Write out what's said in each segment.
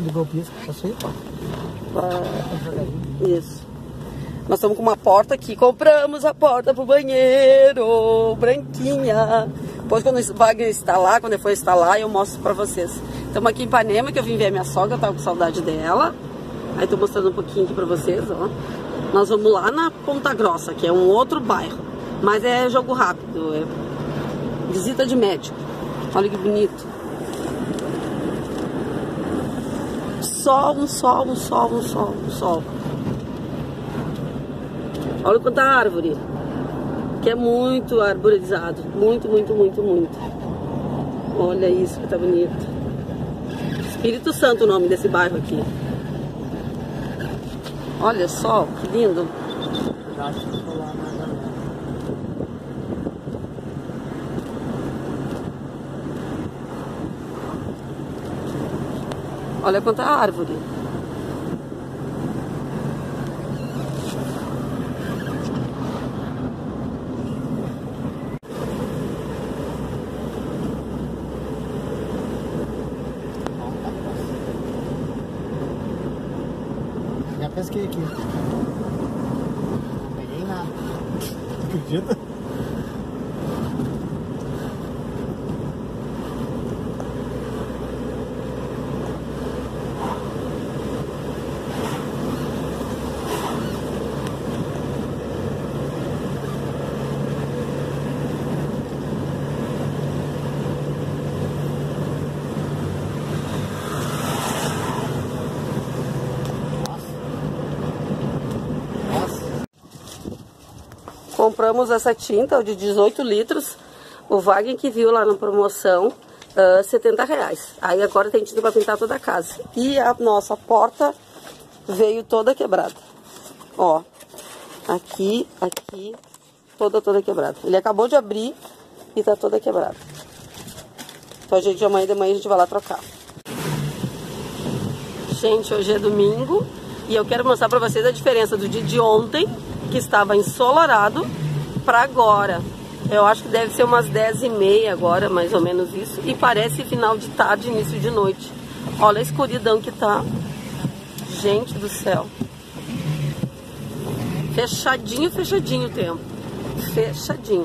de golpista, passei, pô. Isso. Nós estamos com uma porta aqui. Compramos a porta pro banheiro, branquinha. Depois, quando o Wagner instalar, quando ele for instalar, eu mostro pra vocês. Estamos aqui em Ipanema, que eu vim ver a minha sogra, eu tava com saudade dela. Aí tô mostrando um pouquinho aqui pra vocês, ó. Nós vamos lá na Ponta Grossa, que é um outro bairro. Mas é jogo rápido, é visita de médico. Olha que bonito. Sol, um sol, um sol, um sol, um sol. Olha quanta árvore. Que é muito arborizado. Muito, muito, muito, muito. Olha isso que tá bonito. Espírito Santo o nome desse bairro aqui. Olha só, que lindo. Olha quanta árvore. Já pesquei aqui. Não peguei nada. Acredita? Compramos essa tinta de 18 litros. O Wagner que viu lá na promoção, R$70. Aí agora tem tinta para pintar toda a casa. E a nossa porta veio toda quebrada. Ó, aqui, toda quebrada. Ele acabou de abrir e tá toda quebrada. Então a gente, amanhã de manhã a gente vai lá trocar. Gente, hoje é domingo e eu quero mostrar para vocês a diferença do dia de ontem, que estava ensolarado, para agora. Eu acho que deve ser umas 10h30 agora, mais ou menos isso. E parece final de tarde, início de noite. Olha a escuridão que tá. Gente do céu. Fechadinho, fechadinho o tempo. Fechadinho.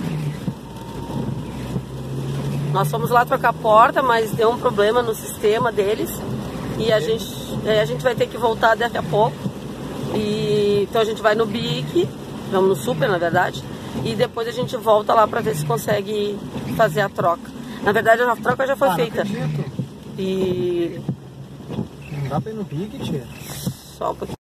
Nós fomos lá trocar a porta, mas deu um problema no sistema deles. E a gente vai ter que voltar daqui a pouco. Então a gente vai no BIC, vamos no super na verdade, e depois a gente volta lá pra ver se consegue fazer a troca. Na verdade a troca já foi feita. Não acredito. E... Não dá pra ir no BIC, tia? Só um pouquinho.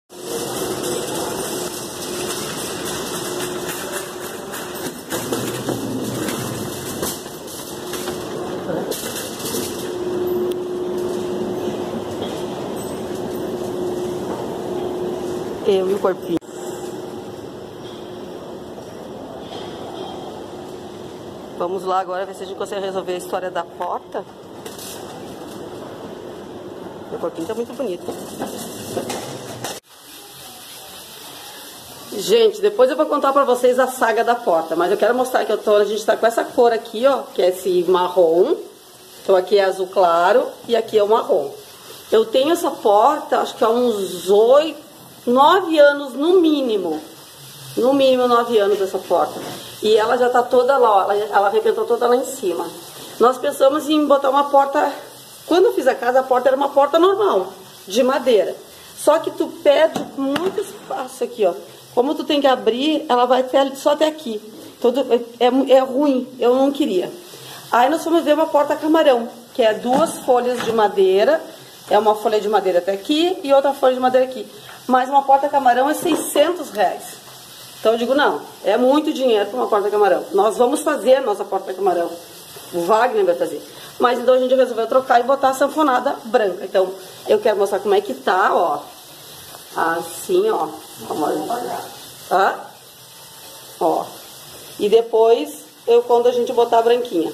Eu e o corpinho. Vamos lá agora ver se a gente consegue resolver a história da porta. O corpinho tá muito bonito. Gente, depois eu vou contar pra vocês a saga da porta. Mas eu quero mostrar que a gente tá com essa cor aqui, ó. Que é esse marrom. Então aqui é azul claro e aqui é o marrom. Eu tenho essa porta, acho que há uns 9 anos no mínimo. No mínimo 9 anos essa porta. E ela já tá toda lá, ó, ela arrebentou toda lá em cima. Nós pensamos em botar uma porta... Quando eu fiz a casa, a porta era uma porta normal, de madeira. Só que tu perde muito espaço aqui, ó. Como tu tem que abrir, ela vai só até aqui. Então é ruim, eu não queria. Aí nós fomos ver uma porta camarão, que é 2 folhas de madeira. É uma folha de madeira até aqui e outra folha de madeira aqui. Mas uma porta camarão é R$600. Então eu digo, não, é muito dinheiro para uma porta camarão. Nós vamos fazer a nossa porta camarão. O Wagner vai fazer. Mas então a gente resolveu trocar e botar a sanfonada branca. Então eu quero mostrar como é que tá, ó. Assim, ó. Hã? Ó. E depois, quando a gente botar a branquinha.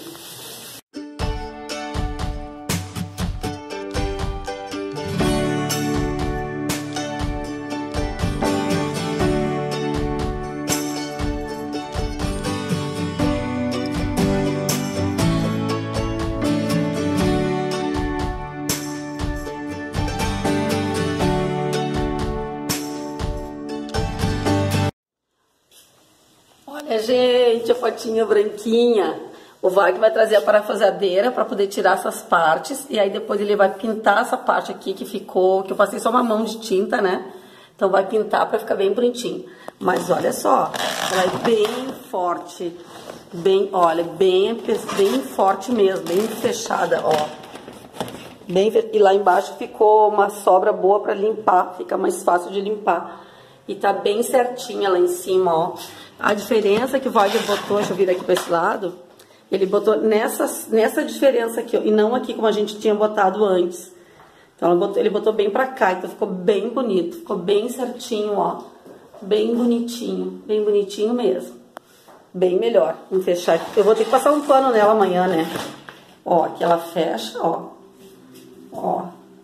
Olha, gente, a fotinha branquinha. O Wagner vai trazer a parafusadeira para poder tirar essas partes. E aí depois ele vai pintar essa parte aqui que ficou, que eu passei só uma mão de tinta, né? Então vai pintar para ficar bem bonitinho. Mas olha só, ela é bem forte. Bem, olha, bem forte mesmo, bem fechada, ó. E lá embaixo ficou uma sobra boa para limpar, fica mais fácil de limpar. E tá bem certinha lá em cima, ó. A diferença que o Wagner botou, deixa eu vir aqui para esse lado, ele botou nessa diferença aqui, ó, e não aqui como a gente tinha botado antes. Então ele botou bem pra cá, então ficou bem bonito, ficou bem certinho, ó. Bem bonitinho mesmo. Bem melhor. Vamos fechar. Eu vou ter que passar um pano nela amanhã, né? Ó, aqui ela fecha, ó. Ó.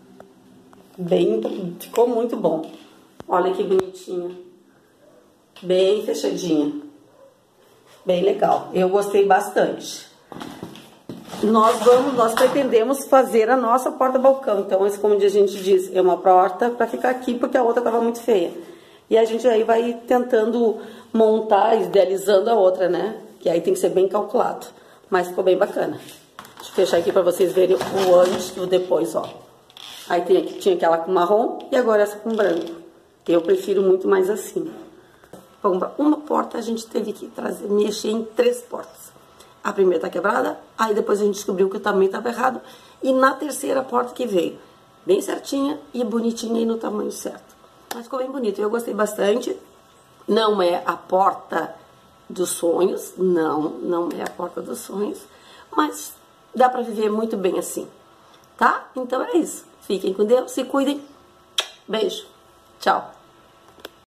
Ficou muito bom. Olha que bonitinha. Bem fechadinha. Bem legal. Eu gostei bastante. Nós pretendemos fazer a nossa porta-balcão. Então, como a gente diz, é uma porta para ficar aqui, porque a outra estava muito feia. E a gente aí vai tentando montar, idealizando a outra, né? Que aí tem que ser bem calculado. Mas ficou bem bacana. Deixa eu fechar aqui para vocês verem o antes e o depois, ó. Aí tinha aquela com marrom e agora essa com branco. Que eu prefiro muito mais assim. Para comprar uma porta, a gente teve que mexer em 3 portas. A primeira tá quebrada, aí depois a gente descobriu que o tamanho estava errado. E na terceira porta que veio, bem certinha e bonitinha e no tamanho certo. Mas ficou bem bonito, eu gostei bastante. Não é a porta dos sonhos, não é a porta dos sonhos. Mas dá pra viver muito bem assim, tá? Então é isso. Fiquem com Deus, se cuidem. Beijo, tchau.